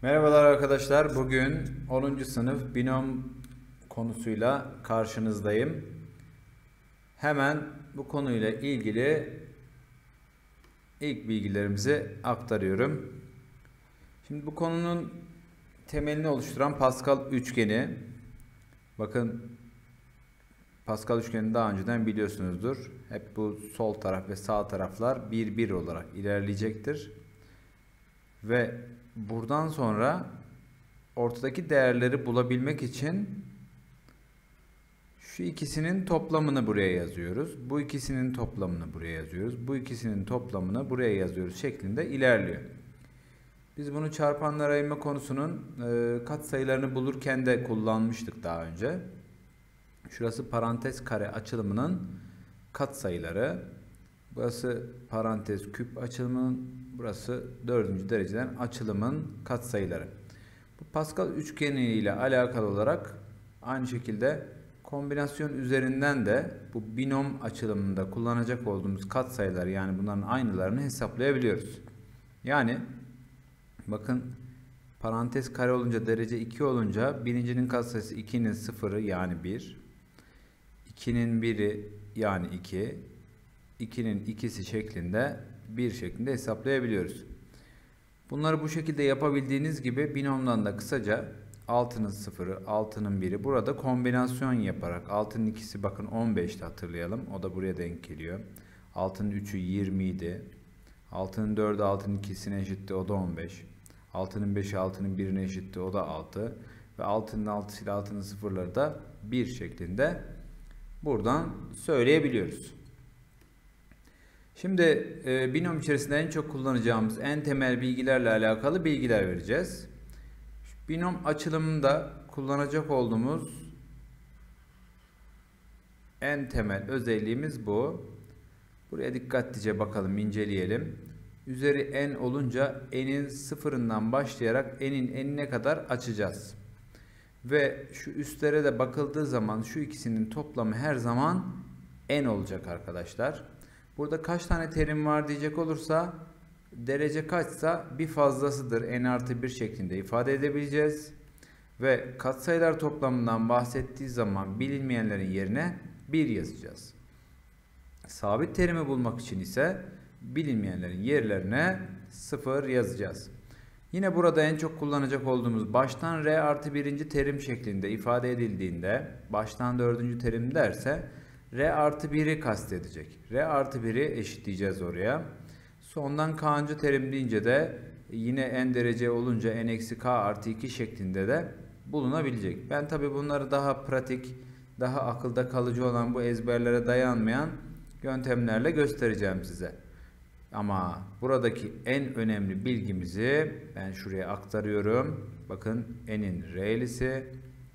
Merhabalar arkadaşlar. Bugün 10. sınıf binom konusuyla karşınızdayım. Hemen bu konuyla ilgili ilk bilgilerimizi aktarıyorum. Şimdi bu konunun temelini oluşturan Pascal üçgeni. Bakın, Pascal üçgenini daha önceden biliyorsunuzdur. Hep bu sol taraf ve sağ taraflar 1 1 olarak ilerleyecektir. Ve buradan sonra ortadaki değerleri bulabilmek için şu ikisinin toplamını buraya yazıyoruz. Bu ikisinin toplamını buraya yazıyoruz. Bu ikisinin toplamını buraya yazıyoruz şeklinde ilerliyor. Biz bunu çarpanlar ayırma konusunun katsayılarını bulurken de kullanmıştık daha önce. Şurası parantez kare açılımının katsayıları. Burası parantez küp açılımının, burası 4. dereceden açılımın katsayıları. Bu Pascal üçgeni ile alakalı olarak aynı şekilde kombinasyon üzerinden de bu binom açılımında kullanacak olduğumuz katsayıları, yani bunların aynılarını hesaplayabiliyoruz. Yani bakın, parantez kare olunca, derece 2 olunca birincinin katsayısı 2'nin sıfırı yani 1, 2'nin 1'i yani 2, 2'nin ikisi şeklinde 1 şeklinde hesaplayabiliyoruz. Bunları bu şekilde yapabildiğiniz gibi binomdan da kısaca 6'nın sıfırı, 6'nın 1'i burada kombinasyon yaparak 6'nın ikisi bakın 15'ti, hatırlayalım. O da buraya denk geliyor. 6'nın 3'ü 20 idi. 6'nın 4'ü 6'nın ikisine eşitti, o da 15. 6'nın 5'i 6'nın 1'ine eşitti, o da 6. Ve 6'nın 6'sı ile 6'nın sıfırları da 1 şeklinde buradan söyleyebiliyoruz. Şimdi binom içerisinde en çok kullanacağımız en temel bilgilerle alakalı bilgiler vereceğiz. Binom açılımında kullanacak olduğumuz en temel özelliğimiz bu. Buraya dikkatlice bakalım, inceleyelim. Üzeri n olunca n'in sıfırından başlayarak n'in n'ine kadar açacağız. Ve şu üstlere de bakıldığı zaman şu ikisinin toplamı her zaman n olacak arkadaşlar. Burada kaç tane terim var diyecek olursa, derece kaçsa bir fazlasıdır, n artı 1 şeklinde ifade edebileceğiz. Ve katsayılar toplamından bahsettiği zaman bilinmeyenlerin yerine 1 yazacağız. Sabit terimi bulmak için ise bilinmeyenlerin yerlerine 0 yazacağız. Yine burada en çok kullanacak olduğumuz baştan r artı 1. terim şeklinde ifade edildiğinde, baştan 4. terim derse r artı 1'i kastedecek. R artı 1'i eşitleyeceğiz oraya. Sondan k'ncı terim deyince de yine n derece olunca n eksi k artı 2 şeklinde de bulunabilecek. Ben tabi bunları daha pratik, daha akılda kalıcı olan, bu ezberlere dayanmayan yöntemlerle göstereceğim size. Ama buradaki en önemli bilgimizi ben şuraya aktarıyorum. Bakın, n'in r'lisi,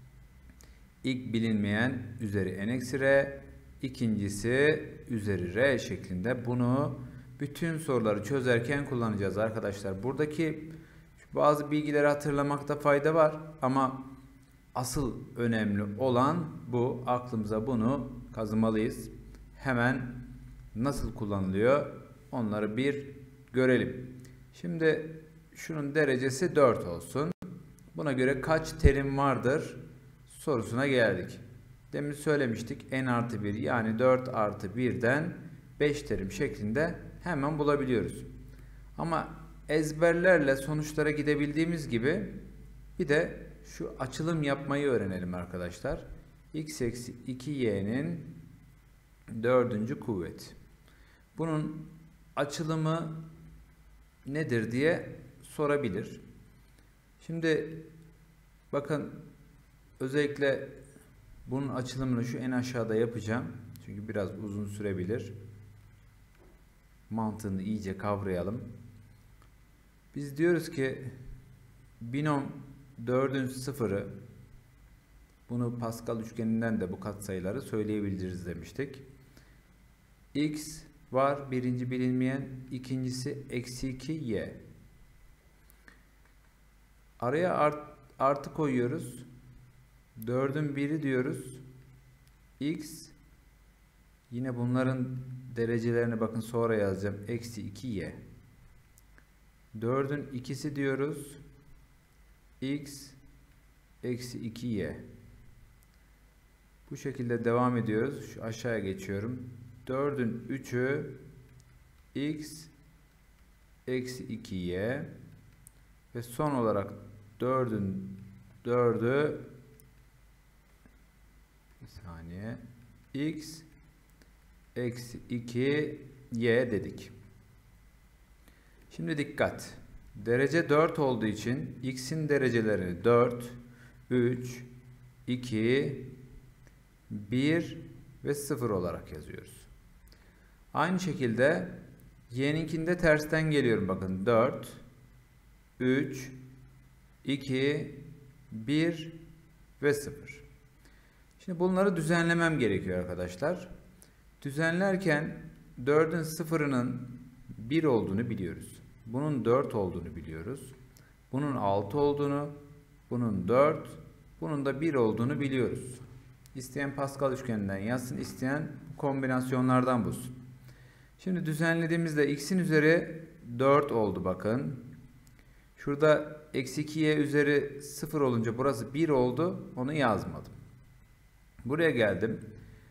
ilk bilinmeyen üzeri n eksi r, ikincisi üzeri r şeklinde, bunu bütün soruları çözerken kullanacağız arkadaşlar. Buradaki bazı bilgileri hatırlamakta fayda var ama asıl önemli olan bu. Aklımıza bunu kazımalıyız. Hemen nasıl kullanılıyor onları bir görelim. Şimdi şunun derecesi 4 olsun. Buna göre kaç terim vardır sorusuna geldik. Demin söylemiştik, n artı 1 yani 4 artı 1'den 5 terim şeklinde hemen bulabiliyoruz. Ama ezberlerle sonuçlara gidebildiğimiz gibi bir de şu açılım yapmayı öğrenelim arkadaşlar. X eksi 2y'nin 4. kuvveti. Bunun açılımı nedir diye sorabilir. Şimdi bakın, özellikle bunun açılımını şu en aşağıda yapacağım. Çünkü biraz uzun sürebilir. Mantığını iyice kavrayalım. Biz diyoruz ki binom 4'ün sıfırı, bunu Pascal üçgeninden de bu katsayıları söyleyebiliriz demiştik. X var, birinci bilinmeyen, ikincisi eksi 2y. Araya artı koyuyoruz. 4'ün 1'i diyoruz. X, yine bunların derecelerini bakın sonra yazacağım. Eksi 2y. 4'ün ikisi diyoruz. x eksi 2y. Bu şekilde devam ediyoruz. Şu aşağıya geçiyorum. 4'ün 3'ü x eksi 2y ve son olarak 4'ün 4'ü bir saniye x eksi 2y dedik. Şimdi dikkat. Derece 4 olduğu için x'in dereceleri 4, 3, 2, 1 ve 0 olarak yazıyoruz. Aynı şekilde y'ninkinde tersten geliyorum bakın. 4, 3, 2, 1 ve 0. Şimdi bunları düzenlemem gerekiyor arkadaşlar. Düzenlerken 4'ün 0'ının 1 olduğunu biliyoruz. Bunun 4 olduğunu biliyoruz. Bunun 6 olduğunu, bunun 4, bunun da 1 olduğunu biliyoruz. İsteyen Pascal üçgeninden yazsın, isteyen kombinasyonlardan bulsun. Şimdi düzenlediğimizde x'in üzeri 4 oldu bakın. Şurada eksi 2y üzeri 0 olunca burası 1 oldu. Onu yazmadım. Buraya geldim.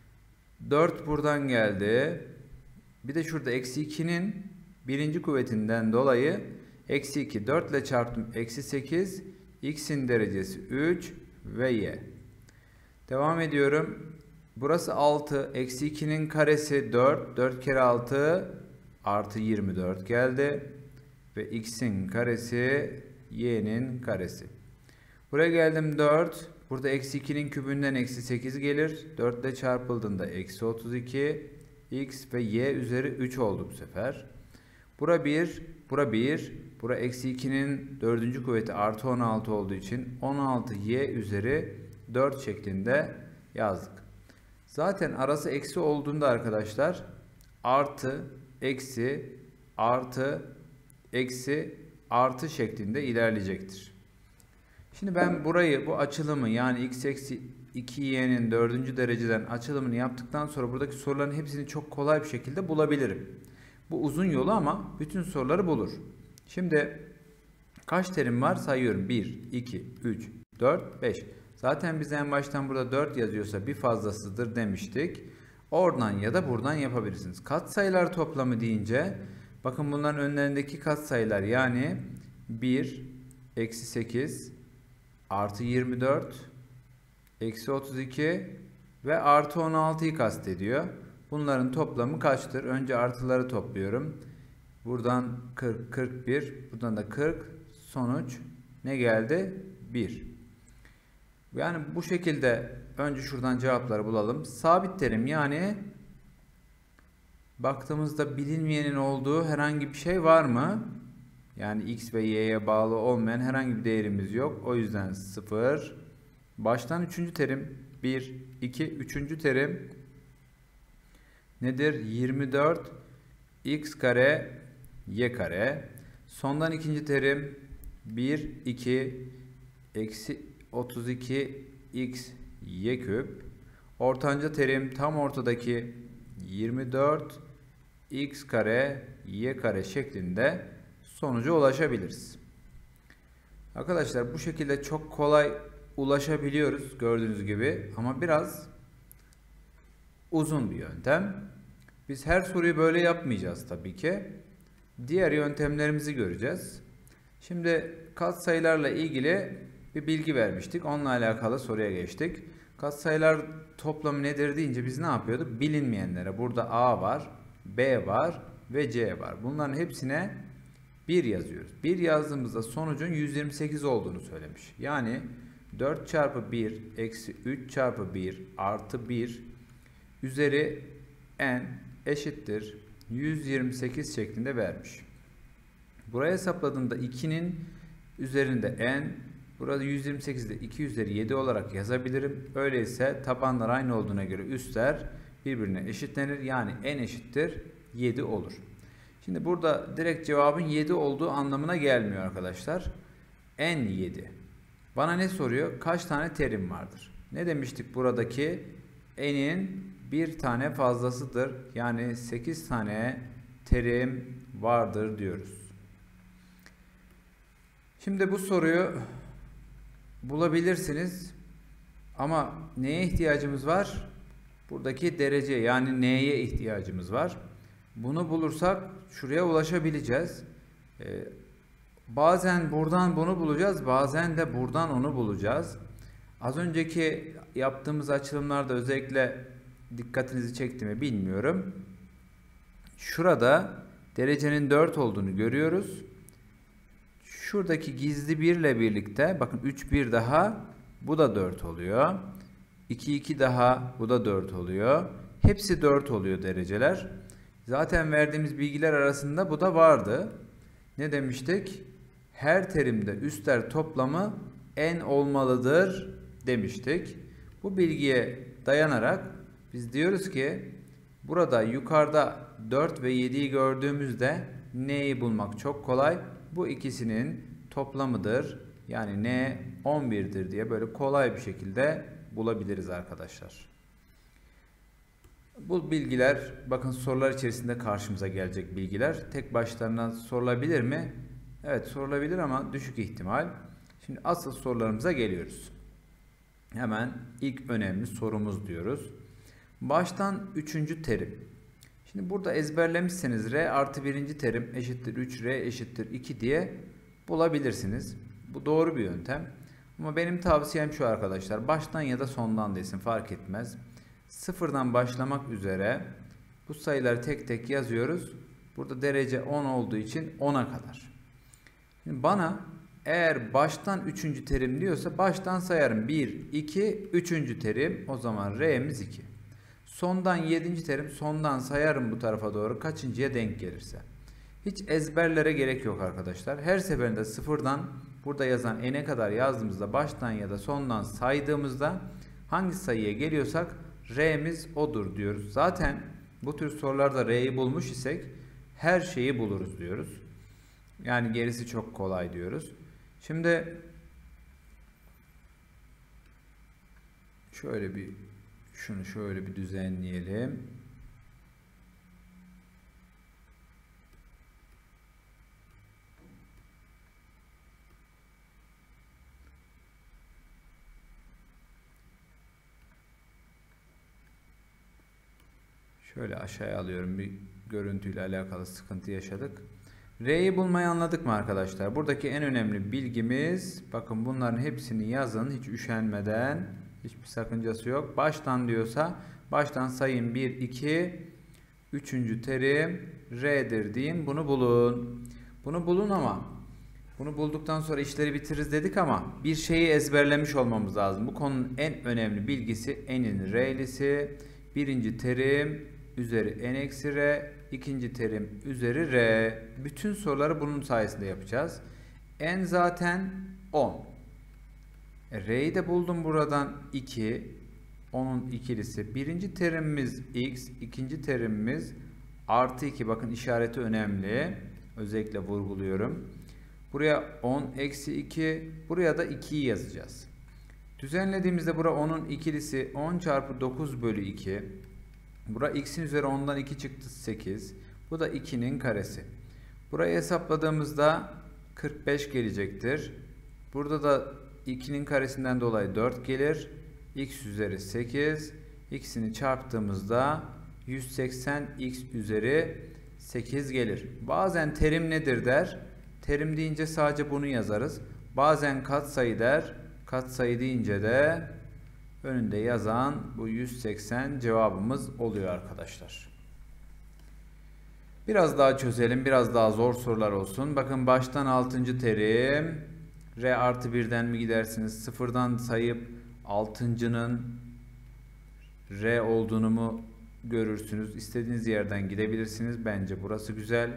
4 buradan geldi. Bir de şurada eksi 2'nin birinci kuvvetinden dolayı eksi 2. 4 ile çarptım. Eksi 8. X'in derecesi 3 ve y. Devam ediyorum. Burası 6. Eksi 2'nin karesi 4. 4 kere 6 artı 24 geldi. Ve x'in karesi y'nin karesi. Buraya geldim 4. Burada eksi 2'nin kübünden eksi 8 gelir. 4 ile çarpıldığında eksi 32. X ve y üzeri 3 oldu bu sefer. Bura 1. Bura 1. Bura eksi 2'nin 4. kuvveti artı 16 olduğu için 16y üzeri 4 şeklinde yazdık. Zaten arası eksi olduğunda arkadaşlar artı, eksi, artı, eksi, artı şeklinde ilerleyecektir. Şimdi ben burayı, bu açılımı yani x eksi 2y'nin 4. dereceden açılımını yaptıktan sonra buradaki soruların hepsini çok kolay bir şekilde bulabilirim. Bu uzun yolu ama bütün soruları bulur. Şimdi kaç terim var sayıyorum. 1, 2, 3, 4, 5. Zaten biz en baştan burada 4 yazıyorsa bir fazlasıdır demiştik. Oradan ya da buradan yapabilirsiniz. Katsayılar toplamı deyince bakın bunların önlerindeki katsayılar yani 1, eksi 8, artı 24, eksi 32 ve artı 16'yı kastediyor. Bunların toplamı kaçtır? Önce artıları topluyorum. Buradan 40, 41, buradan da 40. Sonuç ne geldi? 1. Yani bu şekilde önce şuradan cevapları bulalım. Sabit terim yani baktığımızda bilinmeyenin olduğu herhangi bir şey var mı? Yani x ve y'ye bağlı olmayan herhangi bir değerimiz yok. O yüzden 0. Baştan 3. terim 1, 2, 3. terim nedir? 24 x kare y kare. Sondan 2. terim 1, 2 eksi 32 x y küp. Ortanca terim tam ortadaki 24 x kare y kare şeklinde sonuca ulaşabiliriz. Arkadaşlar bu şekilde çok kolay ulaşabiliyoruz gördüğünüz gibi ama biraz uzun bir yöntem. Biz her soruyu böyle yapmayacağız tabii ki. Diğer yöntemlerimizi göreceğiz. Şimdi katsayılarla ilgili bir bilgi vermiştik. Onunla alakalı soruya geçtik. Katsayılar toplamı nedir deyince biz ne yapıyorduk? Bilinmeyenlere burada A var, B var ve C var. Bunların hepsine 1 yazıyoruz. 1 yazdığımızda sonucun 128 olduğunu söylemiş. Yani 4 çarpı 1 eksi 3 çarpı 1 artı 1 üzeri n eşittir 128 şeklinde vermiş. Buraya hesapladığımda 2'nin üzerinde n, burada 128'de 2 üzeri 7 olarak yazabilirim. Öyleyse tabanlar aynı olduğuna göre üstler birbirine eşitlenir. Yani n eşittir 7 olur. Şimdi burada direkt cevabın 7 olduğu anlamına gelmiyor arkadaşlar. N 7. Bana ne soruyor? Kaç tane terim vardır? Ne demiştik buradaki? N'in bir tane fazlasıdır. Yani 8 tane terim vardır diyoruz. Şimdi bu soruyu bulabilirsiniz. Ama neye ihtiyacımız var? Buradaki derece, yani n'ye ihtiyacımız var. Bunu bulursak şuraya ulaşabileceğiz. Bazen buradan bunu bulacağız, bazen de buradan onu bulacağız. Az önceki yaptığımız açılımlarda özellikle dikkatinizi çekti mi bilmiyorum. Şurada derecenin 4 olduğunu görüyoruz. Şuradaki gizli 1 ile birlikte bakın 3 1 daha, bu da 4 oluyor. 2 2 daha, bu da 4 oluyor. Hepsi 4 oluyor dereceler. Zaten verdiğimiz bilgiler arasında bu da vardı. Ne demiştik? Her terimde üstler toplamı n olmalıdır demiştik. Bu bilgiye dayanarak biz diyoruz ki burada yukarıda 4 ve 7'yi gördüğümüzde n'yi bulmak çok kolay. Bu ikisinin toplamıdır. Yani n 11'dir diye böyle kolay bir şekilde bulabiliriz arkadaşlar. Bu bilgiler bakın sorular içerisinde karşımıza gelecek bilgiler. Tek başlarına sorulabilir mi? Evet, sorulabilir ama düşük ihtimal. Şimdi asıl sorularımıza geliyoruz. Hemen ilk önemli sorumuz diyoruz. Baştan 3. terim. Şimdi burada ezberlemişseniz r artı 1. terim eşittir 3r eşittir 2 diye bulabilirsiniz. Bu doğru bir yöntem. Ama benim tavsiyem şu arkadaşlar. Baştan ya da sondan desin, fark etmez. Sıfırdan başlamak üzere bu sayıları tek tek yazıyoruz. Burada derece 10 olduğu için 10'a kadar. Şimdi bana eğer baştan 3. terim diyorsa baştan sayarım. 1, 2, 3. terim, o zaman r'miz 2. Sondan 7. terim, sondan sayarım bu tarafa doğru kaçıncıya denk gelirse. Hiç ezberlere gerek yok arkadaşlar. Her seferinde sıfırdan burada yazan n'e kadar yazdığımızda baştan ya da sondan saydığımızda hangi sayıya geliyorsak r'miz odur diyoruz. Zaten bu tür sorularda r'yi bulmuş isek her şeyi buluruz diyoruz. Yani gerisi çok kolay diyoruz. Şimdi şunu şöyle bir düzenleyelim. Şöyle aşağıya alıyorum. Bir görüntüyle alakalı sıkıntı yaşadık. R'yi bulmayı anladık mı arkadaşlar? Buradaki en önemli bilgimiz, bakın bunların hepsini yazın hiç üşenmeden, hiçbir sakıncası yok. Baştan diyorsa baştan sayın 1, 2, 3. terim R'dir deyin, bunu bulun. Bunu bulun ama bunu bulduktan sonra işleri bitiririz dedik ama bir şeyi ezberlemiş olmamız lazım. Bu konunun en önemli bilgisi n'in R'lisi, 1. terim üzeri n eksi r, 2. terim üzeri r. Bütün soruları bunun sayesinde yapacağız. N zaten 10. R'yi de buldum buradan 2. Onun ikilisi. 1. terimimiz x, 2. terimimiz artı 2. Bakın işareti önemli. Özellikle vurguluyorum. Buraya 10 eksi 2. Buraya da 2'yi yazacağız. Düzenlediğimizde bura 10'un ikilisi 10 çarpı 9 bölü 2. Bura x'in üzeri 10'dan 2 çıktı 8. Bu da 2'nin karesi. Burayı hesapladığımızda 45 gelecektir. Burada da 2'nin karesinden dolayı 4 gelir. X üzeri 8. X'ini çarptığımızda 180 x üzeri 8 gelir. Bazen terim nedir der. Terim deyince sadece bunu yazarız. Bazen katsayı der. Katsayı deyince de önünde yazan bu 180 cevabımız oluyor arkadaşlar. Biraz daha çözelim. Biraz daha zor sorular olsun. Bakın baştan 6. terim. R artı 1'den mi gidersiniz? Sıfırdan sayıp 6'ncının R olduğunu mu görürsünüz? İstediğiniz yerden gidebilirsiniz. Bence burası güzel.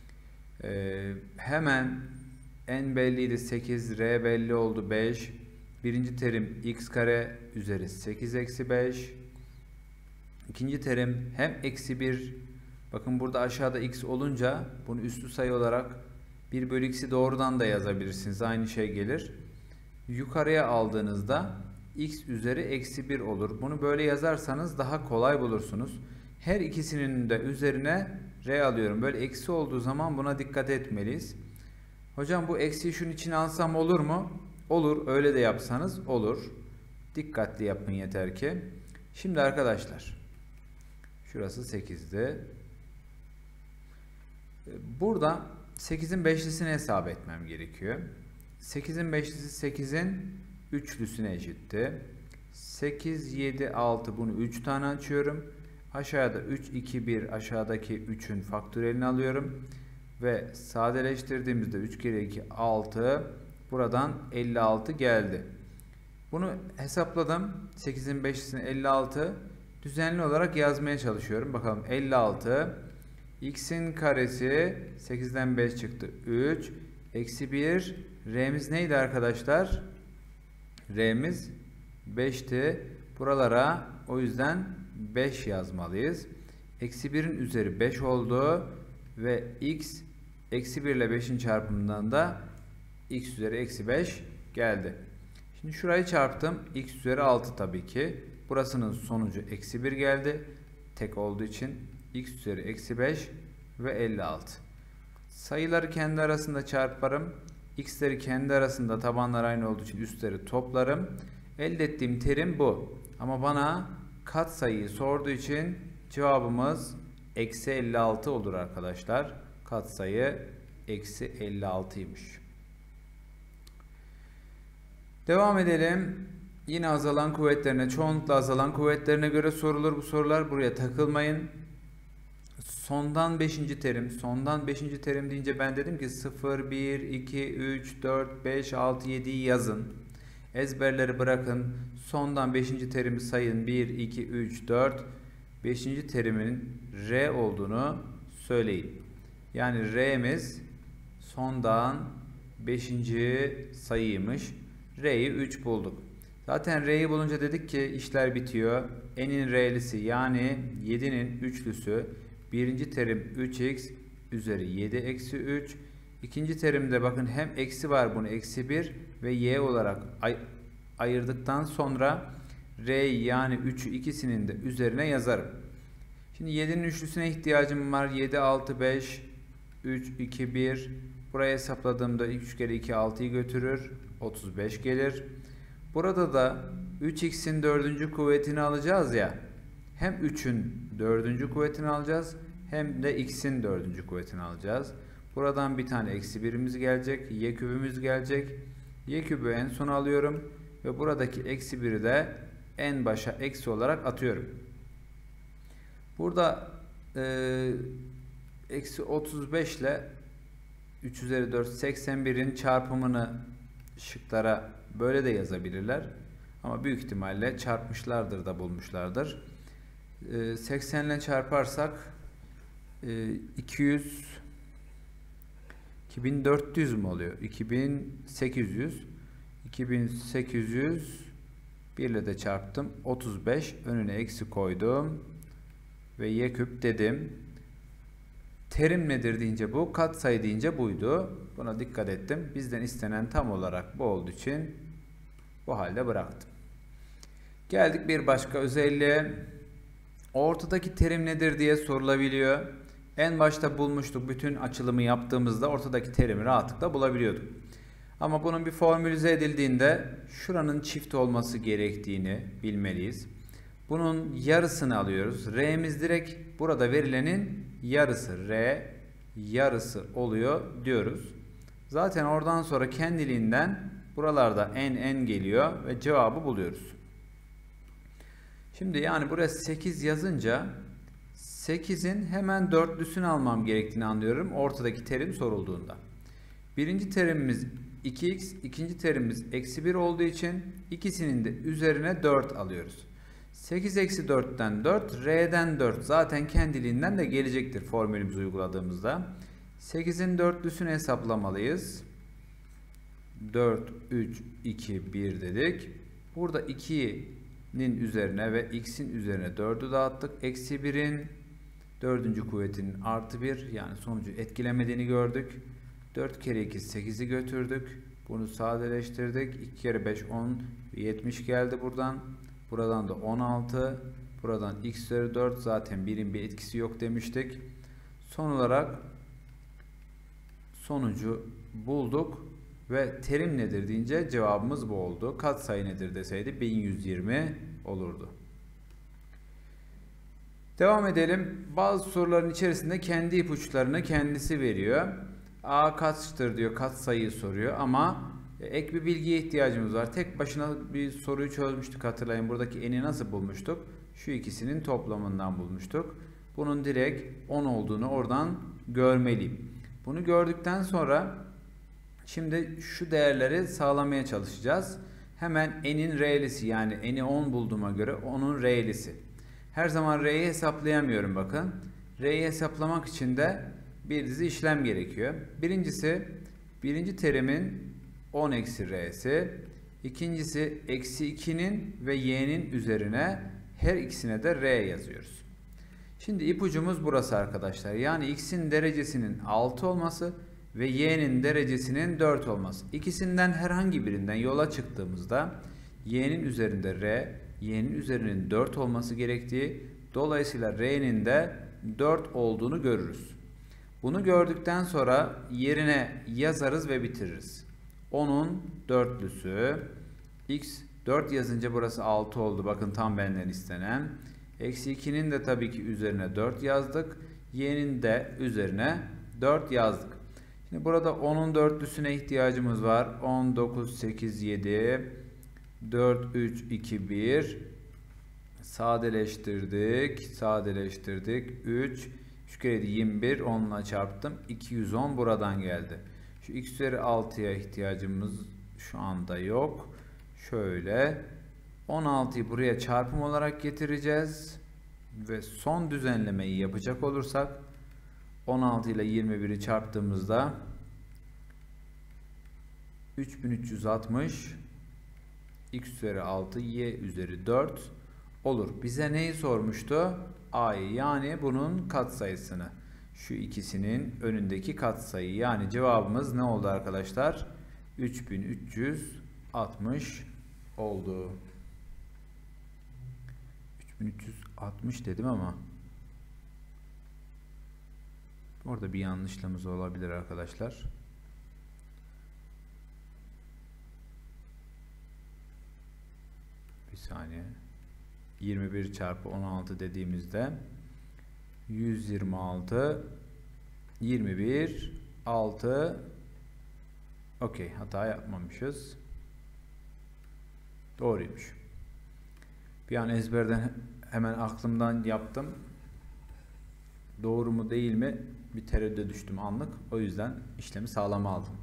Hemen n belliydi 8. R belli oldu 5. 1. terim x kare üzeri 8 eksi 5. 2. terim hem eksi 1. Bakın burada aşağıda x olunca bunu üslü sayı olarak 1 bölü x'i doğrudan da yazabilirsiniz. Aynı şey gelir. Yukarıya aldığınızda x üzeri eksi 1 olur. Bunu böyle yazarsanız daha kolay bulursunuz. Her ikisinin de üzerine r alıyorum. Böyle eksi olduğu zaman buna dikkat etmeliyiz. Hocam bu eksiyi şunun içine alsam olur mu? Olur, öyle de yapsanız olur. Dikkatli yapın yeter ki. Şimdi arkadaşlar, şurası 8'di. Burada 8'in beşlisini hesap etmem gerekiyor. 8'in beşlisi 8'in üçlüsüne eşitti. 8, 7, 6, bunu 3 tane açıyorum. Aşağıda 3, 2, 1, aşağıdaki 3'ün faktörelini alıyorum. Ve sadeleştirdiğimizde 3 kere 2, 6. Buradan 56 geldi. Bunu hesapladım. 8'in beşlisini 56. Düzenli olarak yazmaya çalışıyorum. Bakalım 56. X'in karesi 8'den 5 çıktı. 3. Eksi 1. R'miz neydi arkadaşlar? R'miz 5'ti. Buralara o yüzden 5 yazmalıyız. Eksi 1'in üzeri 5 oldu. Ve X eksi 1 ile 5'in çarpımından da X üzeri eksi 5 geldi. Şimdi şurayı çarptım. X üzeri 6 tabii ki. Burasının sonucu eksi 1 geldi. Tek olduğu için X üzeri eksi 5 ve 56. Sayıları kendi arasında çarparım. X'leri kendi arasında, tabanlar aynı olduğu için üstleri toplarım. Elde ettiğim terim bu. Ama bana katsayıyı sorduğu için cevabımız eksi 56 olur arkadaşlar. Katsayı eksi 56'ymış. Devam edelim. Yine azalan kuvvetlerine, çoğunlukla azalan kuvvetlerine göre sorulur bu sorular. Buraya takılmayın. Sondan 5. terim. Sondan 5. terim deyince ben dedim ki 0, 1, 2, 3, 4, 5, 6, 7'yi yazın. Ezberleri bırakın. Sondan 5. terimi sayın. 1, 2, 3, 4. 5. terimin R olduğunu söyleyin. Yani R'miz sondan 5. sayıymış. R'yi 3 bulduk. Zaten R'yi bulunca dedik ki işler bitiyor. N'in R'lisi yani 7'nin üçlüsü. Birinci terim 3x üzeri 7 eksi 3. İkinci terimde bakın hem eksi var, bunu eksi 1 ve y olarak ayırdıktan sonra R'yi yani 3'ü ikisinin de üzerine yazarım. Şimdi 7'nin üçlüsüne ihtiyacım var. 7, 6, 5, 3, 2, 1. Buraya hesapladığımda 3 kere 2 6'yı götürür. 35 gelir. Burada da 3x'in 4. kuvvetini alacağız ya. Hem 3'ün 4. kuvvetini alacağız hem de x'in 4. kuvvetini alacağız. Buradan bir tane eksi 1'imiz gelecek. Y kübümüz gelecek. Y kübü en sona alıyorum. Ve buradaki eksi 1'i de en başa eksi olarak atıyorum. Burada eksi 35 ile 3 üzeri 4 81'in çarpımını şıklara böyle de yazabilirler. Ama büyük ihtimalle çarpmışlardır da bulmuşlardır. 80 ile çarparsak 2400 mü oluyor? 2800 1 ile de çarptım. 35 önüne eksi koydum. Ve y küp dedim. Terim nedir deyince bu, katsayı deyince buydu. Buna dikkat ettim. Bizden istenen tam olarak bu olduğu için bu halde bıraktım. Geldik bir başka özelliğe. Ortadaki terim nedir diye sorulabiliyor. En başta bulmuştuk. Bütün açılımı yaptığımızda ortadaki terimi rahatlıkla bulabiliyorduk. Ama bunun bir formülize edildiğinde şuranın çift olması gerektiğini bilmeliyiz. Bunun yarısını alıyoruz. R'miz direkt burada verilenin yarısı. R yarısı oluyor diyoruz. Zaten oradan sonra kendiliğinden buralarda n geliyor ve cevabı buluyoruz. Şimdi yani buraya 8 yazınca 8'in hemen dörtlüsünü almam gerektiğini anlıyorum ortadaki terim sorulduğunda. Birinci terimimiz 2x, ikinci terimimiz eksi 1 olduğu için ikisinin de üzerine 4 alıyoruz. 8 eksi 4'ten 4, R'den 4 zaten kendiliğinden de gelecektir formülümüzü uyguladığımızda. 8'in dörtlüsünü hesaplamalıyız. 4, 3, 2, 1 dedik. Burada 2'nin üzerine ve x'in üzerine 4'ü dağıttık. Eksi 1'in 4. kuvvetinin artı 1 yani sonucu etkilemediğini gördük. 4 kere 2 8'i götürdük. Bunu sadeleştirdik. 2 kere 5 10 70 geldi buradan. Buradan da 16. Buradan x üzeri 4 zaten 1'in bir etkisi yok demiştik. Son olarak sonucu bulduk Ve terim nedir deyince cevabımız bu oldu. Katsayı nedir deseydi 1120 olurdu. Devam edelim. Bazı soruların içerisinde kendi ipuçlarını kendisi veriyor. A kaçtır diyor, katsayıyı soruyor ama ek bir bilgiye ihtiyacımız var. Tek başına bir soruyu çözmüştük, hatırlayın. Buradaki eni nasıl bulmuştuk? Şu ikisinin toplamından bulmuştuk. Bunun direkt 10 olduğunu oradan görmeliyim. Bunu gördükten sonra şimdi şu değerleri sağlamaya çalışacağız. Hemen n'in r'lisi, yani n'i 10 bulduğuma göre onun r'lisi. Her zaman r'yi hesaplayamıyorum bakın. R'yi hesaplamak için de bir dizi işlem gerekiyor. Birincisi, birinci terimin 10 eksi r'si. İkincisi eksi 2'nin ve y'nin üzerine her ikisine de r yazıyoruz. Şimdi ipucumuz burası arkadaşlar. Yani x'in derecesinin 6 olması ve y'nin derecesinin 4 olması. İkisinden herhangi birinden yola çıktığımızda y'nin üzerinde r, y'nin üzerinin 4 olması gerektiği, dolayısıyla r'nin de 4 olduğunu görürüz. Bunu gördükten sonra yerine yazarız ve bitiririz. 10'un dörtlüsü, x 4 yazınca burası 6 oldu. Bakın tam benden istenen. Eksi 2'nin de tabii ki üzerine 4 yazdık. Y'nin de üzerine 4 yazdık. Şimdi burada 10'un dörtlüsüne ihtiyacımız var. 10, 9, 8, 7, 4, 3, 2, 1. Sadeleştirdik. 3 kere 21, 10'la çarptım. 210 buradan geldi. Şu x üzeri 6'ya ihtiyacımız şu anda yok. Şöyle 16'yı buraya çarpım olarak getireceğiz. Ve son düzenlemeyi yapacak olursak 16 ile 21'i çarptığımızda 3360 x üzeri 6 y üzeri 4 olur. Bize neyi sormuştu? A'yı, yani bunun katsayısını. Şu ikisinin önündeki katsayı. Yani cevabımız ne oldu arkadaşlar? 3360 oldu. 3360 dedim ama orada bir yanlışlığımız olabilir arkadaşlar. Bir saniye. 21 çarpı 16 dediğimizde 126 21 6. Okey, hata yapmamışız. Doğruymuş. Bir an ezberden hemen aklımdan yaptım. Doğru mu değil mi bir tereddüte düştüm anlık. O yüzden işlemi sağlama aldım.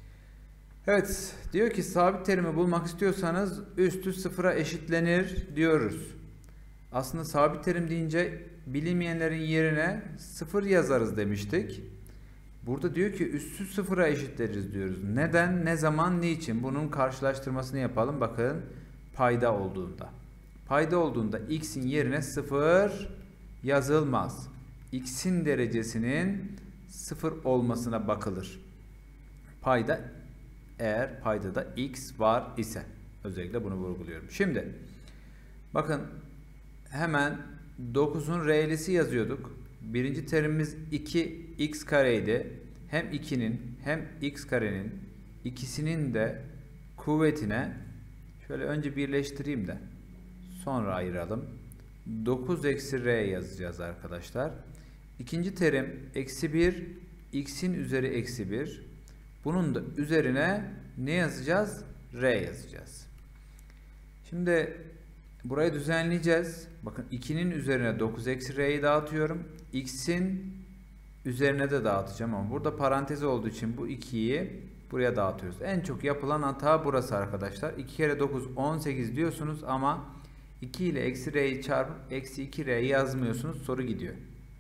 Evet, diyor ki sabit terimi bulmak istiyorsanız üstü sıfıra eşitlenir diyoruz. Aslında sabit terim deyince bilinmeyenlerin yerine 0 yazarız demiştik. Burada diyor ki üstü sıfıra eşitleriz diyoruz. Neden, ne zaman, niçin? Bunun karşılaştırmasını yapalım. Bakın, payda olduğunda. Payda olduğunda x'in yerine 0 yazılmaz. X'in derecesinin 0 olmasına bakılır. Payda, eğer paydada x var ise. Özellikle bunu vurguluyorum. Şimdi bakın, hemen 9'un r'lisi yazıyorduk. Birinci terimimiz 2x kareydi. Hem 2'nin hem x karenin ikisinin de kuvvetine şöyle önce birleştireyim de sonra ayıralım. 9 eksi r yazacağız arkadaşlar. İkinci terim eksi 1, x'in üzeri eksi 1. Bunun da üzerine ne yazacağız? R yazacağız. Şimdi burayı düzenleyeceğiz. Bakın 2'nin üzerine 9 eksi r'yi dağıtıyorum. X'in üzerine de dağıtacağım ama burada parantez olduğu için bu 2'yi buraya dağıtıyoruz. En çok yapılan hata burası arkadaşlar. 2 kere 9 18 diyorsunuz ama 2 ile eksi r'yi çarpıp eksi 2r yazmıyorsunuz. Soru gidiyor.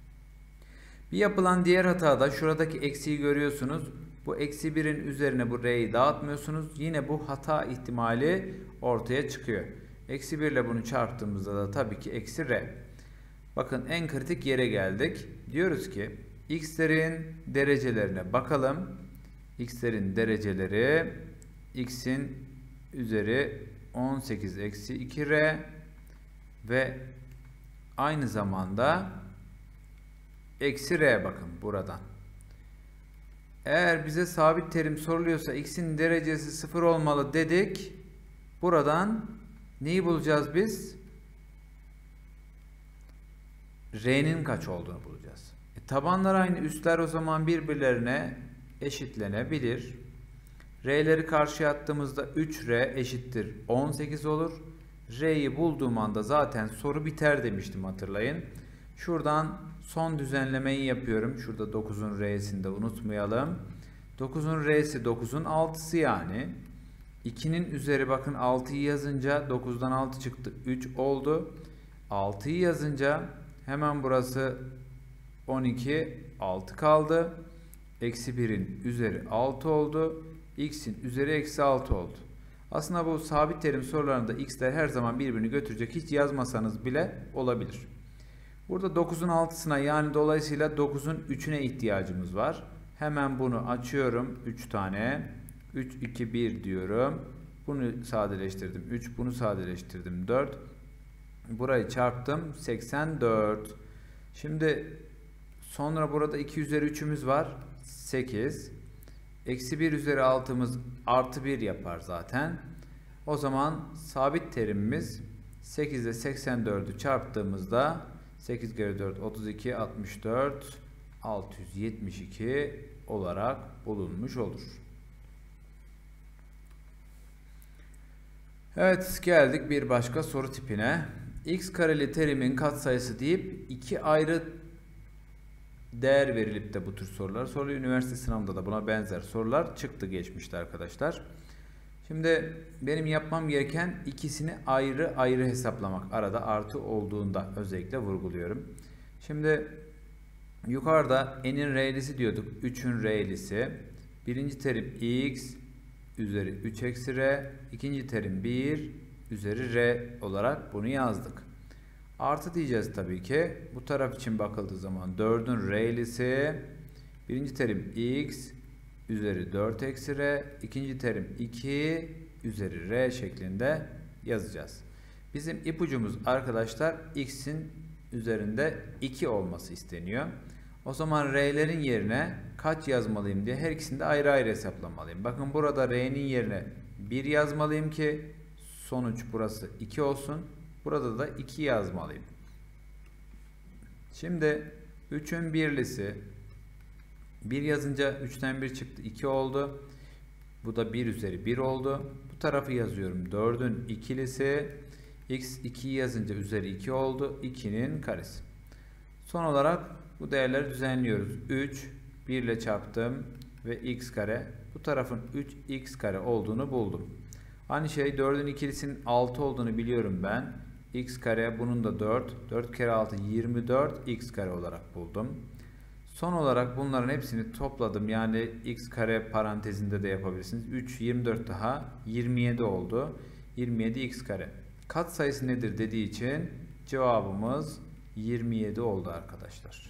Bir yapılan diğer hata da şuradaki eksiyi görüyorsunuz. Bu eksi 1'in üzerine bu r'yi dağıtmıyorsunuz. Yine bu hata ihtimali ortaya çıkıyor. Eksi 1 ile bunu çarptığımızda da tabii ki eksi r. Bakın en kritik yere geldik. Diyoruz ki x'lerin derecelerine bakalım. X'lerin dereceleri x'in üzeri 18 eksi 2r ve aynı zamanda eksi r, bakın buradan. Eğer bize sabit terim soruluyorsa x'in derecesi 0 olmalı dedik. Buradan neyi bulacağız biz? R'nin kaç olduğunu bulacağız. Tabanlar aynı, üstler o zaman birbirlerine eşitlenebilir. R'leri karşıya attığımızda 3R eşittir 18 olur. R'yi bulduğum anda zaten soru biter demiştim, hatırlayın. Şuradan son düzenlemeyi yapıyorum. Şurada 9'un R'sini de unutmayalım. 9'un R'si 9'un 6'sı yani. 2'nin üzeri, bakın 6'yı yazınca 9'dan 6 çıktı, 3 oldu. 6'yı yazınca hemen burası 12, 6 kaldı. Eksi 1'in üzeri 6 oldu. X'in üzeri eksi 6 oldu. Aslında bu sabit terim sorularında x'ler her zaman birbirini götürecek. Hiç yazmasanız bile olabilir. Burada 9'un 6'sına, yani dolayısıyla 9'un 3'üne ihtiyacımız var. Hemen bunu açıyorum. 3 tane. 3, 2, 1 diyorum. Bunu sadeleştirdim. 3, bunu sadeleştirdim. 4. Burayı çarptım. 84. Şimdi sonra burada 2 üzeri 3'ümüz var. 8. Eksi 1 üzeri 6'mız artı 1 yapar zaten. O zaman sabit terimimiz 8 ile 84'ü çarptığımızda 8 kere 4 32, 64, 672 olarak bulunmuş olur. Evet, geldik bir başka soru tipine. X kareli terimin katsayısı deyip iki ayrı değer verilip de bu tür sorular soruluyor. Üniversite sınavında da buna benzer sorular çıktı geçmişte arkadaşlar. Şimdi benim yapmam gereken ikisini ayrı ayrı hesaplamak. Arada artı olduğunda özellikle vurguluyorum. Şimdi yukarıda n'in r'lisi diyorduk. 3'ün r'lisi. Birinci terim x üzeri 3 eksi r. İkinci terim 1 üzeri r olarak bunu yazdık. Artı diyeceğiz tabii ki. Bu taraf için bakıldığı zaman 4'ün r'lisi. Birinci terim x üzeri 4 eksi r. İkinci terim 2 üzeri r şeklinde yazacağız. Bizim ipucumuz arkadaşlar x'in üzerinde 2 olması isteniyor. O zaman r'lerin yerine kaç yazmalıyım diye her ikisini de ayrı ayrı hesaplamalıyım. Bakın burada r'nin yerine 1 yazmalıyım ki sonuç burası 2 olsun. Burada da 2 yazmalıyım. Şimdi 3'ün birlisi, 1 yazınca 3'ten 1 çıktı, 2 oldu. Bu da 1 üzeri 1 oldu. Bu tarafı yazıyorum. 4'ün ikilisi, x 2'yi yazınca üzeri 2 oldu. 2'nin karesi. Son olarak bu değerleri düzenliyoruz. 3, 1 ile çarptım ve x kare. Bu tarafın 3x kare olduğunu buldum. Aynı şey 4'ün ikilisinin 6 olduğunu biliyorum ben. X kare, bunun da 4. 4 kere 6 24 x kare olarak buldum. Son olarak bunların hepsini topladım. Yani x kare parantezinde de yapabilirsiniz. 3, 24 daha 27 oldu. 27 x kare. Katsayısı nedir dediği için cevabımız 27 oldu arkadaşlar.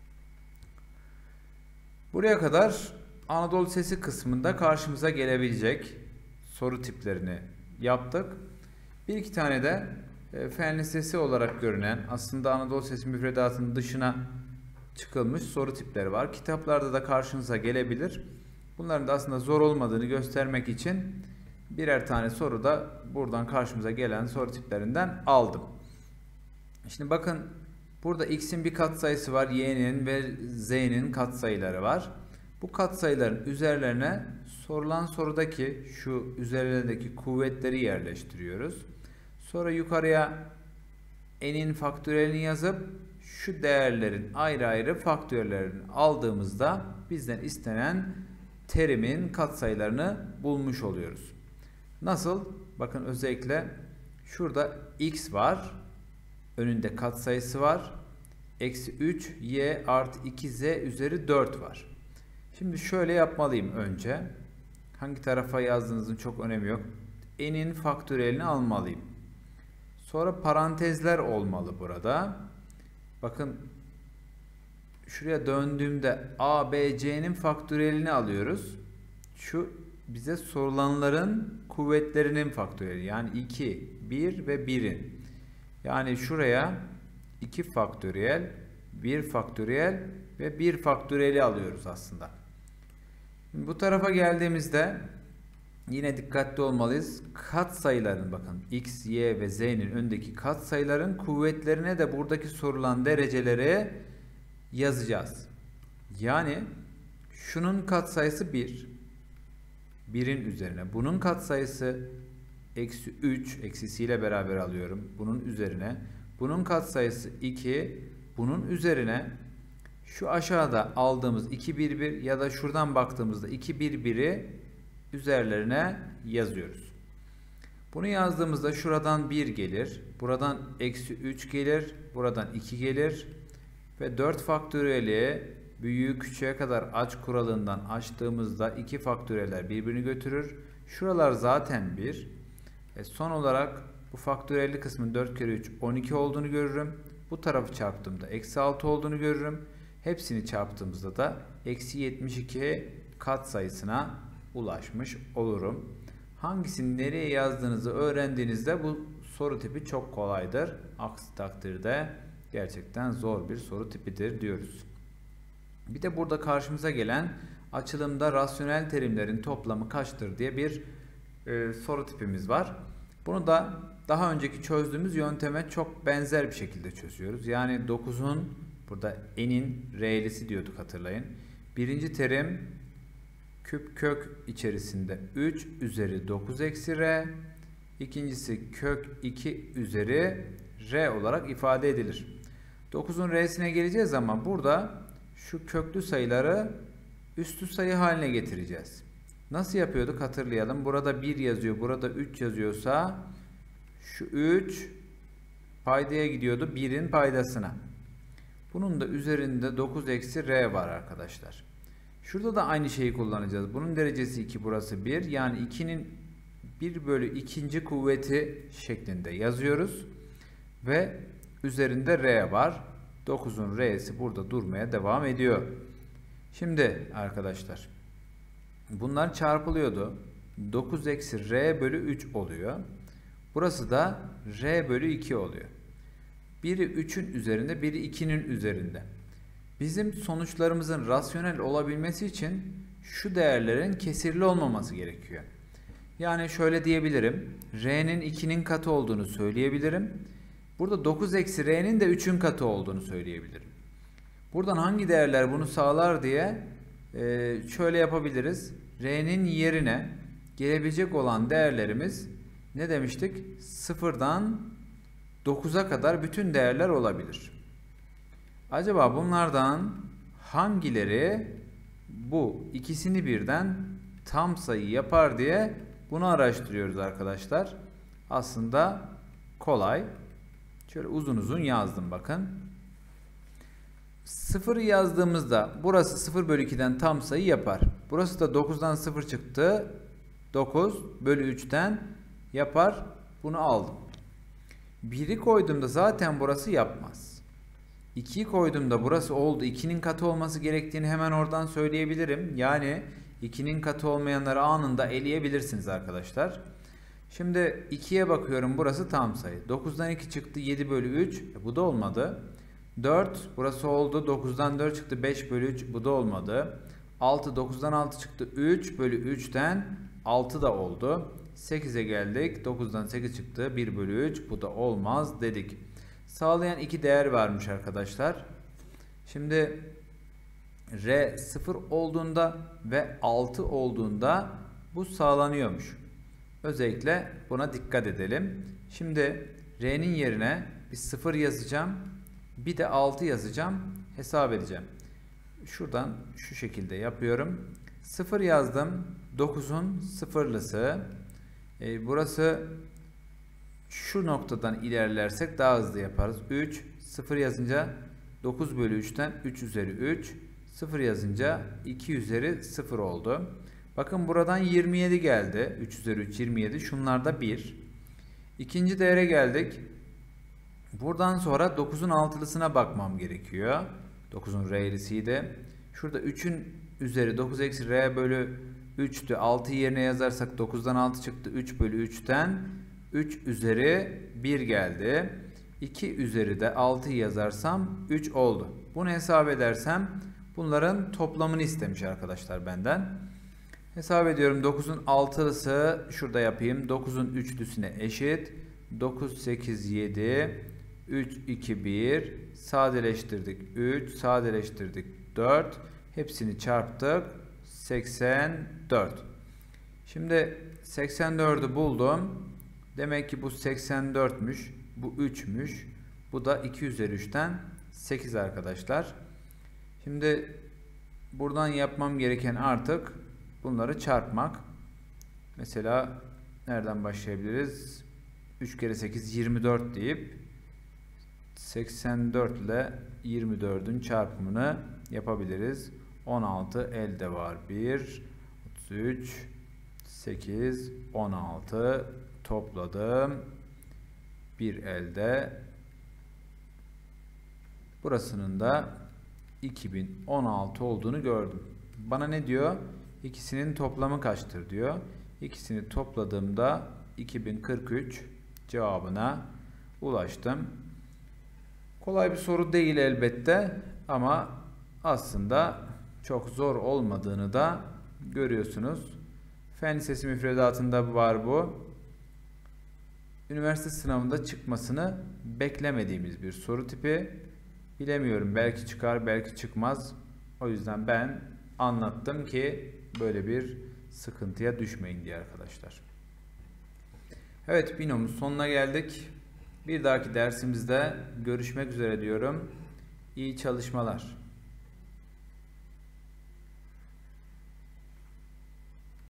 Buraya kadar Anadolu Lisesi kısmında karşımıza gelebilecek soru tiplerini yaptık. Bir iki tane de Fen Lisesi olarak görünen, aslında Anadolu Lisesi müfredatının dışına çıkılmış soru tipleri var. Kitaplarda da karşınıza gelebilir. Bunların da aslında zor olmadığını göstermek için birer tane soru da buradan karşımıza gelen soru tiplerinden aldım. Şimdi bakın, burada x'in bir katsayısı var, y'nin ve z'nin katsayıları var. Bu katsayıların üzerlerine sorulan sorudaki şu üzerlerindeki kuvvetleri yerleştiriyoruz. Sonra yukarıya n'in faktöriyelini yazıp şu değerlerin ayrı ayrı faktörlerini aldığımızda bizden istenen terimin katsayılarını bulmuş oluyoruz. Nasıl? Bakın özellikle şurada x var. Önünde katsayısı var. Eksi 3 y artı 2z üzeri 4 var. Şimdi şöyle yapmalıyım önce. Hangi tarafa yazdığınızın çok önemi yok. N'in faktöriyelini almalıyım. Sonra parantezler olmalı burada. Bakın şuraya döndüğümde a, b, c'nin faktöriyelini alıyoruz. Şu bize sorulanların kuvvetlerinin faktöriyeli. Yani 2, 1 ve 1'in. Yani şuraya 2 faktöriyel, 1 faktöriyel ve 1 faktöriyeli alıyoruz aslında. Bu tarafa geldiğimizde yine dikkatli olmalıyız. Katsayıların, bakın x, y ve z'nin öndeki katsayıların kuvvetlerine de buradaki sorulan dereceleri yazacağız. Yani şunun katsayısı 1. 1'in üzerine. Bunun katsayısı eksi 3. Eksisiyle beraber alıyorum. Bunun üzerine. Bunun katsayısı 2. Bunun üzerine. Şu aşağıda aldığımız 2 1 1 ya da şuradan baktığımızda 2 1 1'i üzerlerine yazıyoruz. Bunu yazdığımızda şuradan 1 gelir. Buradan eksi 3 gelir. Buradan 2 gelir. Ve 4 faktöriyeli büyüğü küçüğe kadar aç kuralından açtığımızda 2 faktöriyeller birbirini götürür. Şuralar zaten 1. Son olarak bu faktöriyelli kısmın 4 kere 3 12 olduğunu görürüm. Bu tarafı çarptığımda eksi 6 olduğunu görürüm. Hepsini çarptığımızda da eksi 72 katsayısına ulaşmış olurum. Hangisini nereye yazdığınızı öğrendiğinizde bu soru tipi çok kolaydır. Aksi takdirde gerçekten zor bir soru tipidir diyoruz. Bir de burada karşımıza gelen açılımda rasyonel terimlerin toplamı kaçtır diye bir soru tipimiz var. Bunu da daha önceki çözdüğümüz yönteme çok benzer bir şekilde çözüyoruz. Yani 9'un burada n'in r'lisi diyorduk, hatırlayın. Birinci terim küp kök içerisinde 3 üzeri 9 eksi r. İkincisi kök 2 üzeri r olarak ifade edilir. 9'un r'sine geleceğiz ama burada şu köklü sayıları üstü sayı haline getireceğiz. Nasıl yapıyorduk hatırlayalım. Burada 1 yazıyor, burada 3 yazıyorsa şu 3 paydaya gidiyordu 1'in paydasına. Bunun da üzerinde 9 eksi r var arkadaşlar. Şurada da aynı şeyi kullanacağız. Bunun derecesi 2, burası 1. Yani 2'nin 1 bölü 2. kuvveti şeklinde yazıyoruz. Ve üzerinde r var. 9'un r'si burada durmaya devam ediyor. Şimdi arkadaşlar bunlar çarpılıyordu. 9 eksi r bölü 3 oluyor. Burası da r bölü 2 oluyor. Biri 3'ün üzerinde, biri 2'nin üzerinde. Bizim sonuçlarımızın rasyonel olabilmesi için şu değerlerin kesirli olmaması gerekiyor. Yani şöyle diyebilirim. R'nin 2'nin katı olduğunu söyleyebilirim. Burada 9 eksi r'nin de 3'ün katı olduğunu söyleyebilirim. Buradan hangi değerler bunu sağlar diye şöyle yapabiliriz. R'nin yerine gelebilecek olan değerlerimiz ne demiştik? 0'dan 9'a kadar bütün değerler olabilir. Acaba bunlardan hangileri bu ikisini birden tam sayı yapar diye bunu araştırıyoruz arkadaşlar. Aslında kolay. Şöyle uzun uzun yazdım bakın. 0'ı yazdığımızda burası 0 bölü 2'den tam sayı yapar. Burası da 9'dan 0 çıktı. 9 bölü 3'ten yapar. Bunu aldım. 1'i koyduğumda zaten burası yapmaz. 2'yi koyduğumda burası oldu. 2'nin katı olması gerektiğini hemen oradan söyleyebilirim. Yani 2'nin katı olmayanları anında eleyebilirsiniz arkadaşlar. Şimdi 2'ye bakıyorum, burası tam sayı. 9'dan 2 çıktı 7 bölü 3. Bu da olmadı. 4 burası oldu. 9'dan 4 çıktı 5 bölü 3. Bu da olmadı. 6 9'dan 6 çıktı 3 bölü 3'ten 6 da oldu. 8'e geldik. 9'dan 8 çıktı 1 bölü 3. Bu da olmaz dedik. Sağlayan iki değer varmış arkadaşlar. Şimdi R 0 olduğunda ve 6 olduğunda bu sağlanıyormuş. Özellikle buna dikkat edelim. Şimdi R'nin yerine bir 0 yazacağım. Bir de 6 yazacağım. Hesap edeceğim. Şuradan şu şekilde yapıyorum. 0 yazdım. 9'un sıfırlısı. Burası şu noktadan ilerlersek daha hızlı yaparız. 3, 0 yazınca 9 bölü 3'ten 3 üzeri 3. 0 yazınca 2 üzeri 0 oldu. Bakın buradan 27 geldi. 3 üzeri 3 27. Şunlar da 1. İkinci değere geldik. Buradan sonra 9'un altılısına bakmam gerekiyor. 9'un r'lisiydi. Şurada 3'ün üzeri 9 eksi r bölü 3'tü. 6 yerine yazarsak 9'dan 6 çıktı. 3 bölü 3'ten 3 üzeri 1 geldi. 2 üzeri de 6'yı yazarsam 3 oldu. Bunu hesap edersem bunların toplamını istemiş arkadaşlar benden. Hesap ediyorum. 9'un altılısı şurada yapayım. 9'un üçlüsüne eşit. 9, 8, 7, 3, 2, 1. Sadeleştirdik. 3, sadeleştirdik. 4. Hepsini çarptık. 84. Şimdi 84'ü buldum. Demek ki bu 84'müş. Bu 3'müş. Bu da 2 üzeri 3'ten 8 arkadaşlar. Şimdi buradan yapmam gereken artık bunları çarpmak. Mesela nereden başlayabiliriz? 3 kere 8 24 deyip 84 ile 24'ün çarpımını yapabiliriz. 16 elde var. 1, 33, 8, 16 topladım. 1 elde. Burasının da 2016 olduğunu gördüm. Bana ne diyor? İkisinin toplamı kaçtır diyor. İkisini topladığımda 2043 cevabına ulaştım. Kolay bir soru değil elbette ama aslında çok zor olmadığını da görüyorsunuz. Fen Lisesi müfredatında var bu. Üniversite sınavında çıkmasını beklemediğimiz bir soru tipi. Bilemiyorum, belki çıkar belki çıkmaz. O yüzden ben anlattım ki böyle bir sıkıntıya düşmeyin diye arkadaşlar. Evet, binomun sonuna geldik. Bir dahaki dersimizde görüşmek üzere diyorum. İyi çalışmalar.